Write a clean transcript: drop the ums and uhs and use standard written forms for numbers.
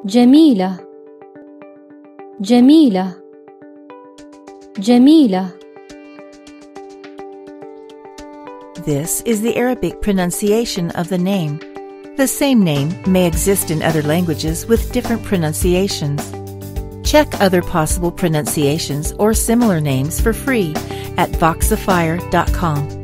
جميلة جميلة جميلة. This is the Arabic pronunciation of the name. The same name may exist in other languages with different pronunciations. Check other possible pronunciations or similar names for free at voxifier.com.